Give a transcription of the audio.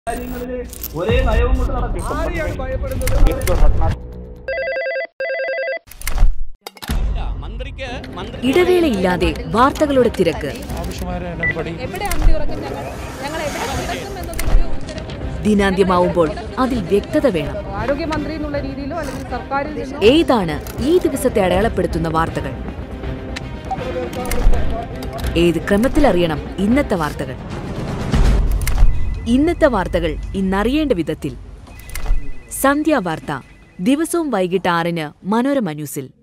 ഒരേ നയവും കൊണ്ട് നടക്കും. ഇടവേളയില്ലാതെ വാർത്തകളുടെ തിരക്ക്. ദിനാന്ത്യമാവുമ്പോൾ അതിൽ വ്യക്തത വേണം. ആരോഗ്യമന്ത്രി എന്നുള്ള രീതിയിലോ അല്ലെങ്കിൽ സർക്കാരിൽ നിന്നോ ഏതാണ് ഈ ദിവസത്തെ അടയാളപ്പെടുത്തുന്ന വാർത്തകൾ? ഏത് ക്രമത്തിലറിയണം ഇന്നത്തെ വാർത്തകൾ? ഇന്നത്തെ വാർത്തകൾ ഇന്നറിയേണ്ട വിധത്തിൽ. സന്ധ്യാവാർത്ത ദിവസവും വൈകിട്ട് 6-ന് മനോരമ ന്യൂസിൽ.